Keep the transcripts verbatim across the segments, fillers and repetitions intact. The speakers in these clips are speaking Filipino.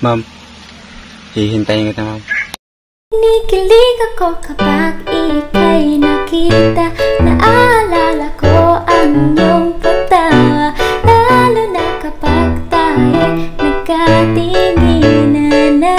Ma'am, hihintayin kita, ma'am. Kinikilig ako kapag ika'y nakita. Naalala ko ang iyong pagtawa, lalo na kapag tayo nagkatinginan na.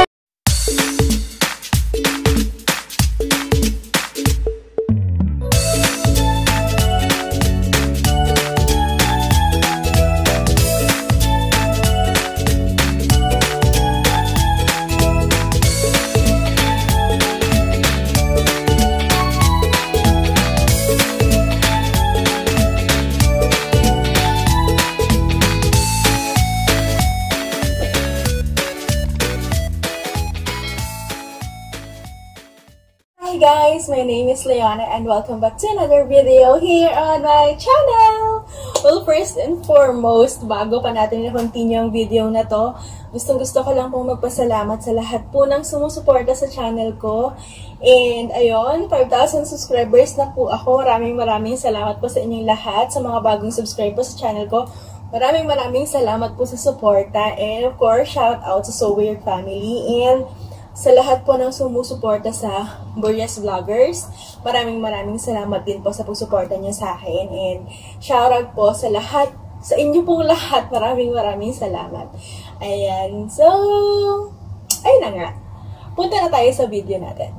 Hi guys, my name is Leona and welcome back to another video here on my channel! Well, first and foremost, bago pa natin i-continue ang video na to, gustong gusto ko lang pong magpasalamat sa lahat po ng sumusuporta sa channel ko. And ayun, five thousand subscribers na po ako. Maraming maraming salamat po sa inyong lahat, sa mga bagong subscribers sa channel ko. Maraming maraming salamat po sa suporta. And of course, shout out sa So Weird family. And sa lahat po ng sumusuporta sa Burias Vloggers, maraming maraming salamat din po sa pagsuporta niyo sa akin. And shoutout po sa lahat, sa inyo pong lahat, maraming maraming salamat. Ayan, so, ayun na nga. Punta na tayo sa video natin.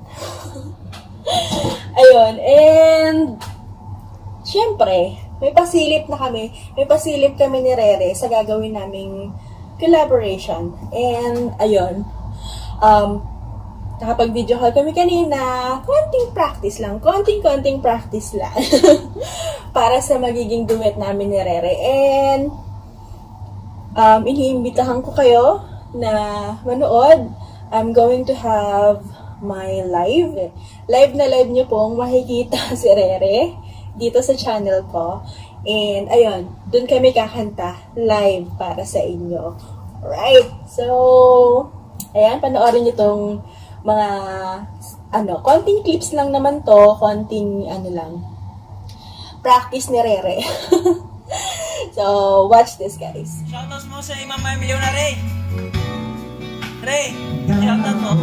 Ayun, and syempre, may pasilip na kami, may pasilip kami ni Rere sa gagawin naming collaboration. And ayun, Um, nakapag-video call kami kanina, konting practice lang, konting-konting practice lang, para sa magiging duet namin ni Rere. And, um, iniimbitahan ko kayo na manood. I'm going to have my live. Live na live nyo pong makikita si Rere dito sa channel ko. And, ayun, dun kami kakanta live para sa inyo. Alright, so ayan, panoorin nyo itong mga, ano, konting clips lang naman to, konting, ano lang, practice ni Rere. So, watch this, guys. Shoutouts mo sa Mama Emilio na, Ray. Ray, shoutout mo.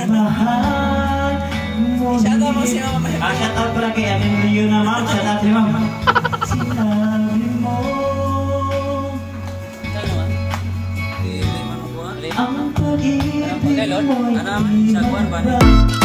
Shoutout mo si Mama Emilio. Ah, shoutout pala kay Emilio na, ma'am. Shoutout si ma'am. Sinabi mo ang pag-ibig mo'y hindi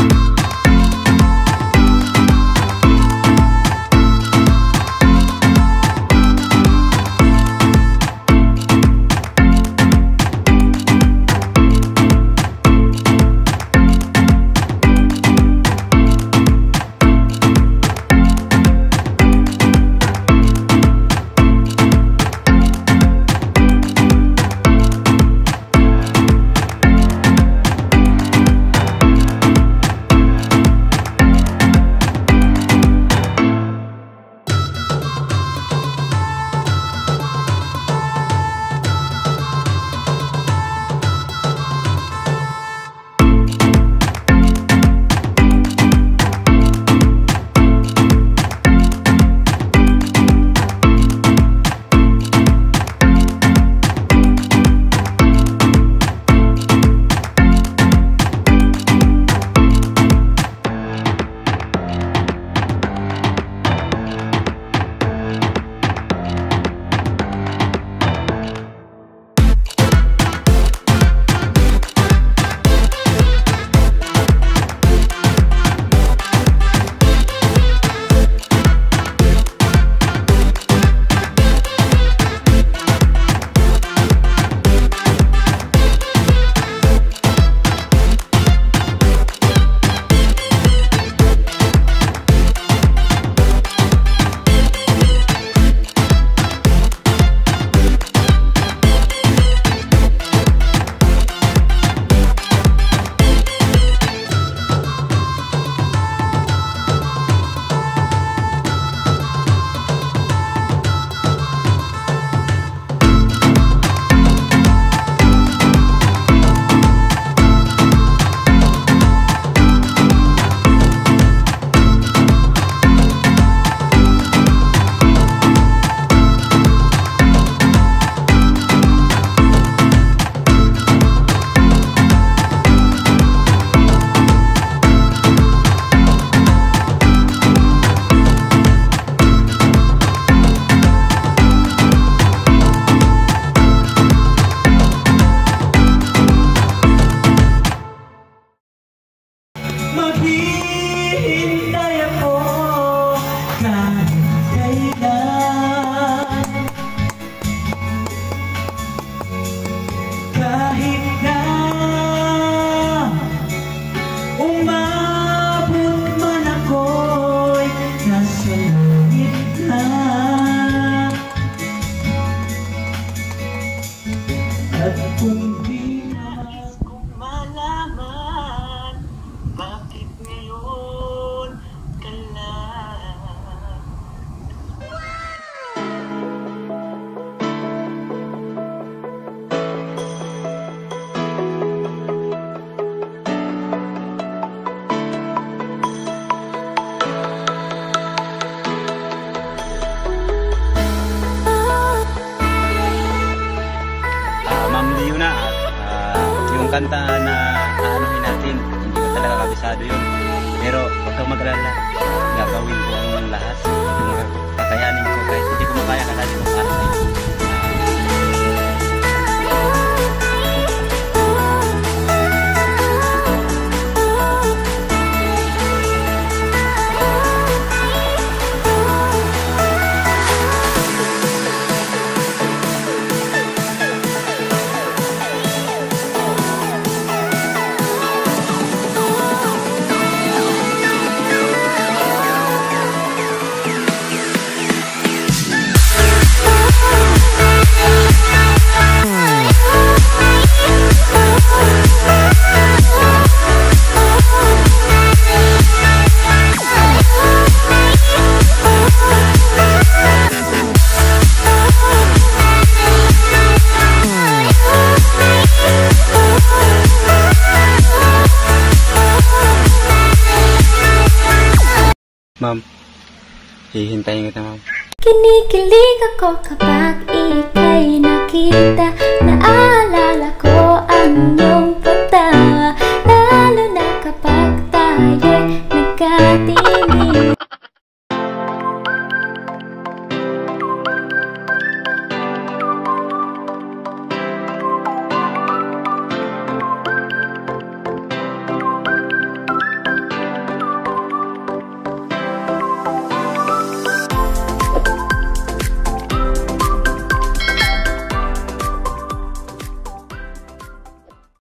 kanta na aanuhin natin. Hindi ko talaga kabisado yun. Pero huwag kang mag-alala. Gagawin ko ang lahat. Yung mga kakayanin ko kahit hindi ko makaya kadali ko para sa'yo. Ma'am, hihintayin kita, ma'am. Kinikilig ako kapag ika'y nakita. Naalala ko